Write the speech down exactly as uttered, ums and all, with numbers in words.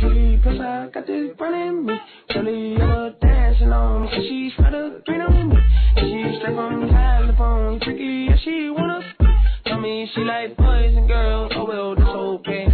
She plus I got this running me. Shorty ever dancing on me. And she's got a green on me. And she straight from California. Freaky, yeah, she wanna. Tell me she like boys and girls. Oh well, that's okay.